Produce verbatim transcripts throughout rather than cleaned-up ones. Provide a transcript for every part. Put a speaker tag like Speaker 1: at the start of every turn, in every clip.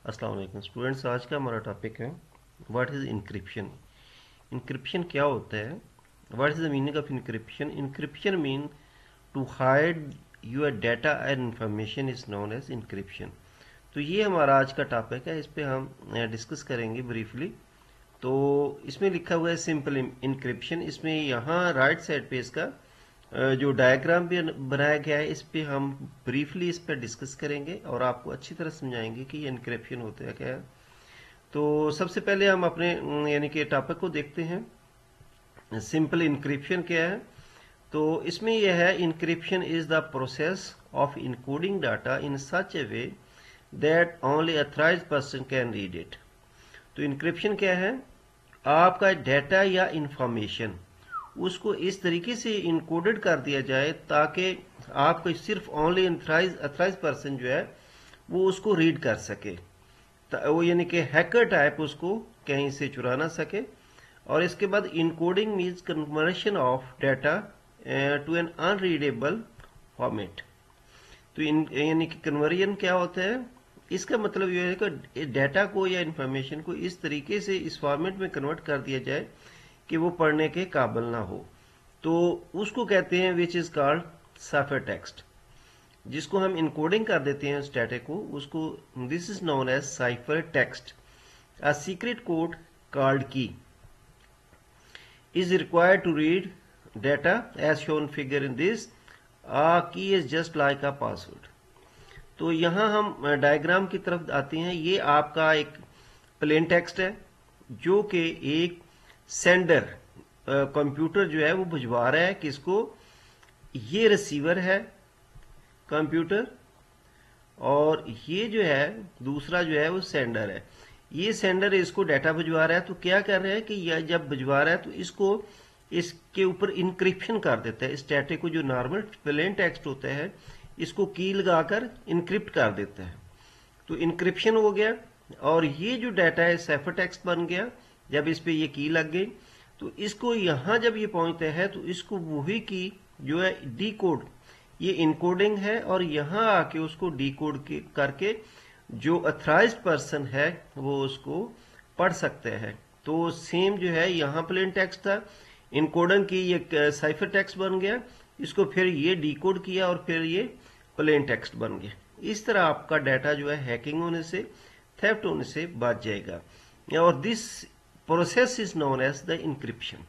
Speaker 1: अस्सलाम वालेकुम स्टूडेंट्स। आज का हमारा टॉपिक है व्हाट इज़ इंक्रिप्शन। इंक्रिप्शन क्या होता है? What is the meaning of encryption? Encryption mean to hide your data and information is known as encryption. तो ये हमारा आज का टॉपिक है, इस पे हम डिस्कस करेंगे ब्रीफली। तो इसमें लिखा हुआ है सिंपल इंक्रिप्शन। इसमें यहाँ राइट साइड पे इसका अ, जो डायग्राम भी बनाया गया है, इस पे हम ब्रीफली इस पर डिस्कस करेंगे और आपको अच्छी तरह समझाएंगे कि ये इंक्रिप्शन होता है क्या है। तो सबसे पहले हम अपने अम, यानी कि टॉपिक को देखते हैं। सिंपल इंक्रिप्शन क्या है? तो इसमें यह है, encryption is the process of encoding data in such a way that only authorized person can read it. तो इंक्रिप्शन क्या है? आपका डाटा या इंफॉर्मेशन उसको इस तरीके से इनकोडेड कर दिया जाए ताकि आपको सिर्फ ओनली अथराइज अथराइज पर्सन जो है वो उसको रीड कर सके। वो यानी कि हैकर टाइप उसको कहीं से चुरा ना सके। और इसके बाद encoding means conversion of data to an unreadable format. तो इन यानी कि कन्वर्जन क्या होता है? इसका मतलब यह है कि डाटा को या इंफॉर्मेशन को इस तरीके से इस फॉर्मेट में कन्वर्ट कर दिया जाए कि वो पढ़ने के काबिल ना हो। तो उसको कहते हैं which is called cipher text. जिसको हम इनकोडिंग कर देते हैं स्टैटिक को, उसको this is known as cipher text. A secret code called key is required to read data as shown figure in this. A key is just like a password. तो यहाँ हम डायग्राम की तरफ आते हैं। ये आपका एक प्लेन टेक्स्ट है जो कि एक सेंडर कंप्यूटर जो है वो भिजवा रहा है किसको? ये रिसीवर है कंप्यूटर, और ये जो है दूसरा जो है वो सेंडर है। ये सेंडर इसको डाटा भिजवा रहा है। तो क्या कर रहा है कि यह जब भिजवा रहा है तो इसको इसके ऊपर इंक्रिप्शन कर देता है। स्टैटिक को जो नॉर्मल प्लेन टेक्स्ट होता है इसको की लगाकर इंक्रिप्ट कर देता है। तो इंक्रिप्शन हो गया और ये जो डाटा है साइफर टेक्स्ट बन गया। जब इस पे ये की लग गई तो इसको यहां जब ये पहुंचता है तो इसको वही की जो है डी कोड, ये इनकोडिंग है, और यहां आके उसको डी कोड करके जो अथराइज्ड पर्सन है वो उसको पढ़ सकते हैं। तो सेम जो है यहाँ प्लेन टेक्स्ट था, इनकोडिंग की ये साइफर टेक्स्ट बन गया, इसको फिर ये डिकोड किया और फिर ये प्लेन टेक्स्ट बन गया। इस तरह आपका डाटा जो है हैकिंग होने से, थेफ्ट होने से बच जाएगा। और this process is known as the encryption.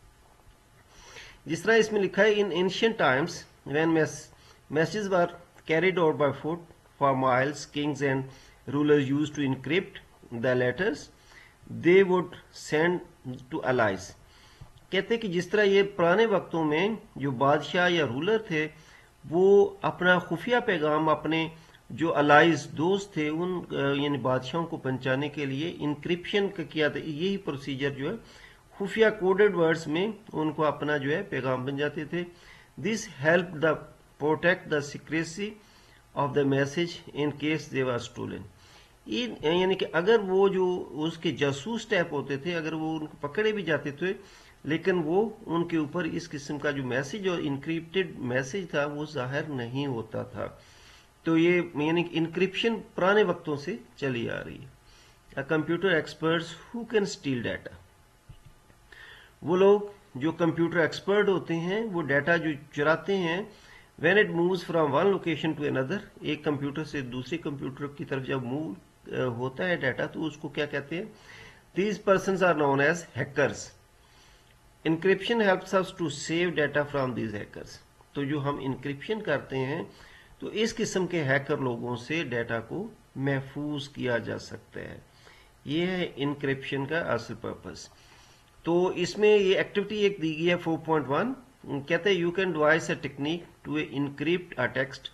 Speaker 1: जिस तरह इसमें लिखा है, in ancient times when message were carried out by foot for miles, kings and rulers used to encrypt the letters they would send to allies। कहते कि जिस तरह ये पुराने वक्तों में जो बादशाह या रूलर थे वो अपना खुफिया पैगाम अपने जो अलाइज दोस्त थे उन यानी बादशाहों को पहुंचाने के लिए इंक्रिप्शन का किया था। यही प्रोसीजर जो है खुफिया कोडेड वर्ड्स में उनको अपना जो है पैगाम बन जाते थे। This help the protect the secrecy of the message in case they were stolen. यानी कि अगर वो जो उसके जासूस टाइप होते थे, अगर वो उनको पकड़े भी जाते थे लेकिन वो उनके ऊपर इस किस्म का जो मैसेज और इनक्रिप्टेड मैसेज था वो जाहिर नहीं होता था। तो ये यानी कि इंक्रिप्शन पुराने वक्तों से चली आ रही है। A computer experts who can steal data, वो लोग जो कंप्यूटर एक्सपर्ट होते हैं वो डाटा जो चुराते हैं। When it moves from one location to another, एक कंप्यूटर से दूसरे कंप्यूटर की तरफ जब मूव होता है डाटा तो उसको क्या कहते हैं? These persons are known as hackers. Encryption helps us to save data from these hackers. तो जो हम इंक्रिप्शन करते हैं तो इस किस्म के हैकर लोगों से डाटा को महफूज किया जा सकता है। ये है इंक्रिप्शन का असल पर्पस। तो इसमें ये एक्टिविटी एक दी गई है फोर पॉइंट वन। कहते हैं you can devise a technique to encrypt a text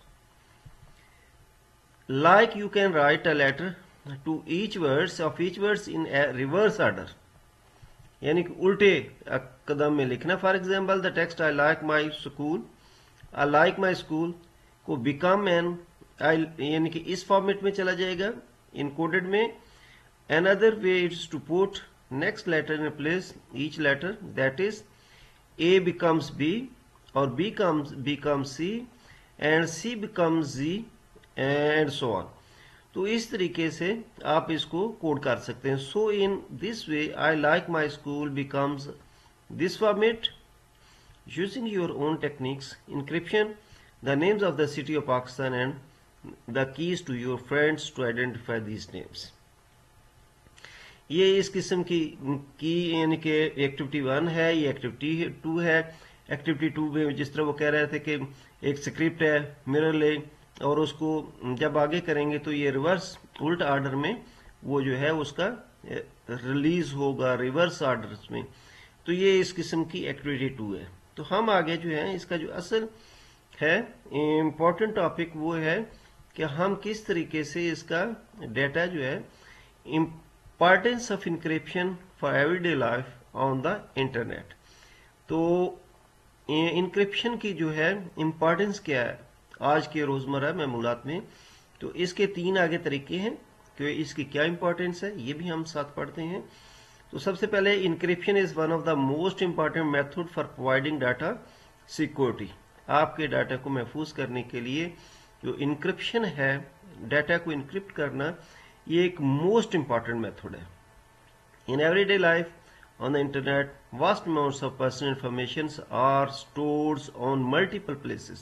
Speaker 1: like you can write a letter to each words of each words in reverse order, यानी कि उल्टे कदम में लिखना। For example the text I like my school, I like my school को become an I, यानी कि इस फॉर्मेट में चला जाएगा इनकोडेड में। Another way is to put next letter in place each letter, that is A becomes B or B comes becomes C and C becomes Z and so on। तो इस तरीके से आप इसको कोड कर सकते हैं. So in this way I like my school becomes this format using your own techniques, encryption, the names of the city of Pakistan and the keys to your friends to identify these names. ये इस किस्म की की यानी कि activity one है, ये activity two है. एक्टिविटी टू में जिस तरह वो कह रहे थे कि एक स्क्रिप्ट है मिरर ले, और उसको जब आगे करेंगे तो ये रिवर्स उल्ट आर्डर में वो जो है उसका रिलीज होगा रिवर्स आर्डर में. तो ये इस किस्म की एक्टिविटी टू है. तो हम आगे जो है इसका जो असल है इम्पोर्टेंट टॉपिक वो है कि हम किस तरीके से इसका डेटा जो है importance of encryption for everyday life on the internet. तो इंक्रिप्शन की जो है इम्पोर्टेंस क्या है आज के रोजमर्रा मामूलात में, तो इसके तीन आगे तरीके हैं कि इसकी क्या इंपॉर्टेंस है, ये भी हम साथ पढ़ते हैं. तो सबसे पहले encryption is one of the most important method for providing data security. आपके डाटा को महफूज करने के लिए जो इंक्रिप्शन है, डाटा को इंक्रिप्ट करना, ये एक मोस्ट इंपॉर्टेंट मेथड है. In everyday life on the internet vast amounts of personal information are stored on multiple places.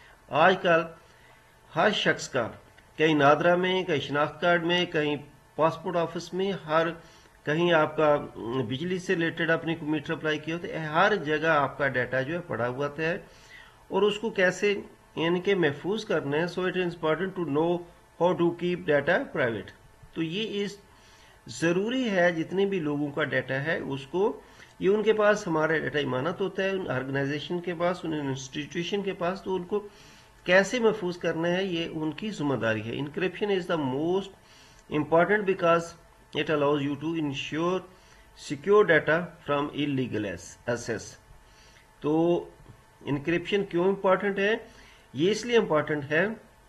Speaker 1: आजकल हर शख्स का कहीं नादरा में, कहीं शनाख्त कार्ड में, कहीं पासपोर्ट ऑफिस में, हर कहीं आपका बिजली से रिलेटेड आपने कोई मीटर अप्लाई किया होता है, हर जगह आपका डाटा जो है पड़ा हुआ है और उसको कैसे यानी कि महफूज करना है. So it is important to know how to keep data private. तो ये इस जरूरी है जितने भी लोगों का डाटा है उसको, ये उनके पास हमारा डाटा इमानत होता है, उन ऑर्गेनाइजेशन के पास, उन इंस्टीट्यूशन के पास, तो उनको कैसे महफूज करना है ये उनकी जिम्मेदारी है. Encryption is the most important because it allows you to ensure secure data from illegal access. तो इंक्रिप्शन क्यों इंपॉर्टेंट है? ये इसलिए इंपॉर्टेंट है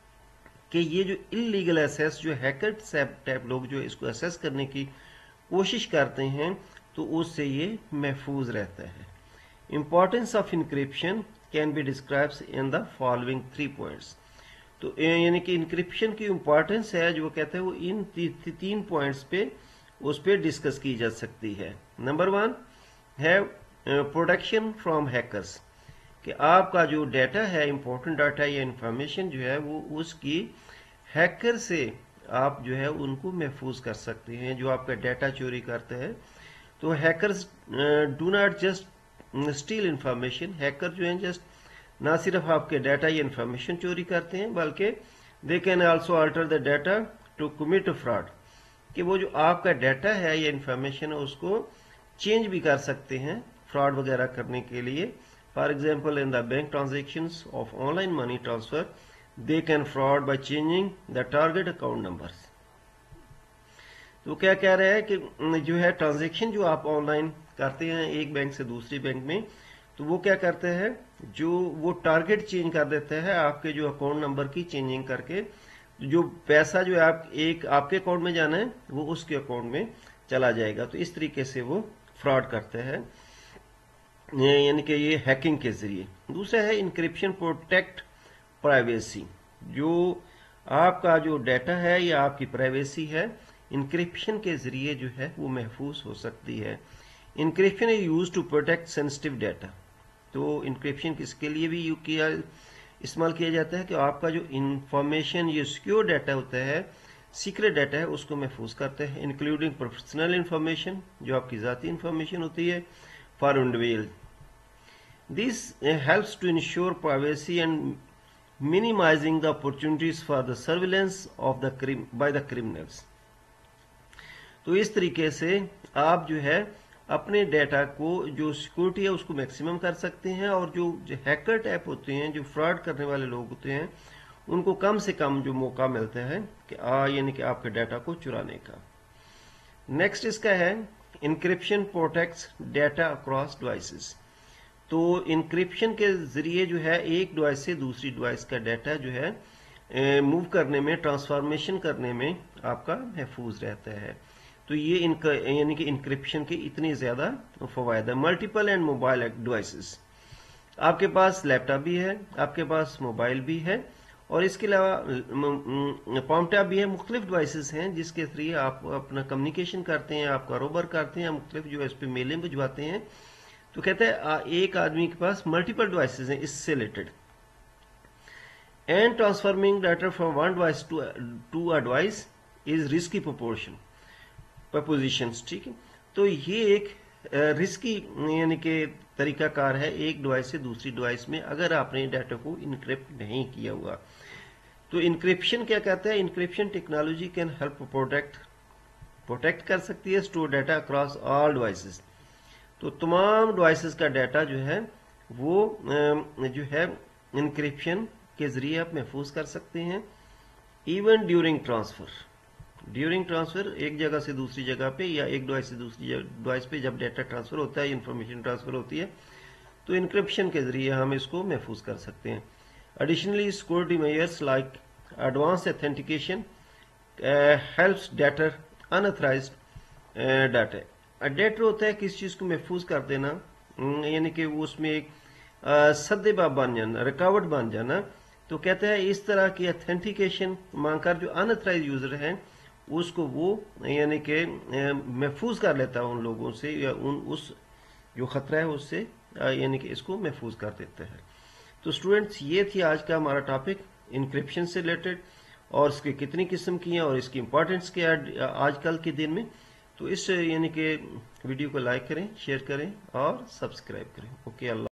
Speaker 1: कि ये जो इलीगल एसेस, जो हैकर टाइप लोग जो इसको एसेस करने की कोशिश करते हैं, तो उससे ये महफूज रहता है. Importance of encryption can be described in the following three points. तो यानी कि इंक्रिप्शन की इंपॉर्टेंस है जो वो कहते हैं वो इन ती, ती, तीन पॉइंट्स पे उस पर डिस्कस की जा सकती है. नंबर वन है प्रोटेक्शन फ्रॉम हैकर्स, कि आपका जो डाटा है, इंपॉर्टेंट डाटा या इंफॉर्मेशन जो है वो उसकी हैकर से आप जो है उनको महफूज कर सकते हैं जो आपका डाटा चोरी करते हैं. तो hackers do not just steal information. Hacker जो है जस्ट ना सिर्फ आपके डाटा या इंफॉर्मेशन चोरी करते हैं बल्कि they can also alter the data to commit fraud, कि वो जो आपका डाटा है या इंफॉर्मेशन है उसको चेंज भी कर सकते हैं फ्रॉड वगैरह करने के लिए. For example in the bank transactions of online money transfer they can fraud by changing the target account numbers. तो क्या कह रहे हैं कि जो है ट्रांजैक्शन जो आप ऑनलाइन करते हैं एक बैंक से दूसरी बैंक में, तो वो क्या करते हैं, जो वो टारगेट चेंज कर देते हैं आपके जो अकाउंट नंबर की चेंजिंग करके, जो पैसा जो है आप एक आपके अकाउंट में जाना है वो उसके अकाउंट में चला जाएगा. तो इस तरीके से वो फ्रॉड करते हैं, यानी कि ये हैकिंग के जरिए. दूसरा है इंक्रिप्शन प्रोटेक्ट प्राइवेसी. जो आपका जो डाटा है या आपकी प्राइवेसी है, इंक्रिप्शन के जरिए जो है वो महफूज हो सकती है. Encryption is use to protect sensitive data. तो इंक्रिप्शन किसके लिए भी यूज किया इस्तेमाल किया जाता है कि आपका जो इंफॉर्मेशन, ये सिक्योर डाटा होता है, सीक्रेट डाटा है, उसको महफूज करते हैं, इंक्लूडिंग प्रोफेशनल इंफॉर्मेशन, जो आपकी जाती इंफॉर्मेशन होती है for individual. This helps to ensure privacy and minimizing the opportunities for the surveillance of the crime by the criminals. तो इस तरीके से आप जो है अपने डाटा को जो सिक्योरिटी है उसको मैक्सिमम कर सकते हैं, और जो, जो हैकर टाइप होते हैं, जो फ्रॉड करने वाले लोग होते हैं, उनको कम से कम जो मौका मिलता है कि आ यानी कि आपके डाटा को चुराने का. नेक्स्ट इसका है encryption protects data across devices. तो इंक्रिप्शन के जरिए जो है एक डिवाइस से दूसरी डिवाइस का डाटा जो है मूव करने में, ट्रांसफॉर्मेशन करने में आपका महफूज रहता है. तो ये यानी कि इंक्रिप्शन के इतनी ज्यादा फवायद है. मल्टीपल एंड मोबाइल डिवाइसेस, आपके पास लैपटॉप भी है, आपके पास मोबाइल भी है, और इसके अलावा पॉम्टा भी है, मुख्तलिफ डिवाइसेस हैं जिसके थ्रू आप अपना कम्युनिकेशन करते हैं, आप कारोबार करते हैं, मुख्तलिफ जो है इस पर मेलें भिजवाते हैं। तो कहते हैं एक आदमी के पास मल्टीपल डिवाइसेस हैं इससे related, and transforming data from one device to to a device is risky proportion propositions, ठीक है। तो ये एक रिस्की यानी कि तरीकाकार है एक डिवाइस से दूसरी डिवाइस में, अगर आपने डाटा को इनक्रिप्ट नहीं किया हुआ। तो इनक्रिप्शन क्या कहता है? Encryption technology can help protect protect कर सकती है store data across all devices. तो तमाम डिवाइसेस का डाटा जो है वो जो है इनक्रिप्शन के जरिए आप महफूज कर सकते हैं। Even during transfer, during transfer एक जगह से दूसरी जगह पे या एक डिवाइस से दूसरी डिवाइस पे जब डाटा ट्रांसफर होता है, इंफॉर्मेशन ट्रांसफर होती है, तो इनक्रिप्शन के जरिए हम इसको महफूज कर सकते हैं। Additionally security measures like advance authentication helps data unauthorized data. Data होता है किस चीज को महफूज कर देना, यानी कि वो उसमें एक सद्देबाब बन जाना, रिकॉर्ड बन जाना। तो कहते हैं इस तरह की ऑथेंटिकेशन मांगकर जो अनऑथराइज्ड यूजर हैं उसको वो यानी कि महफूज कर लेता है उन लोगों से, या उन उस जो खतरा है उससे, यानी कि इसको महफूज कर देता है। तो स्टूडेंट्स ये थी आज का हमारा टॉपिक इनक्रिप्शन से रिलेटेड, और इसकी कितनी किस्म की हैं और इसकी इंपॉर्टेंस क्या है आजकल के दिन में। तो इस यानी कि वीडियो को लाइक करें, शेयर करें और सब्सक्राइब करें। ओके, अल्लाह।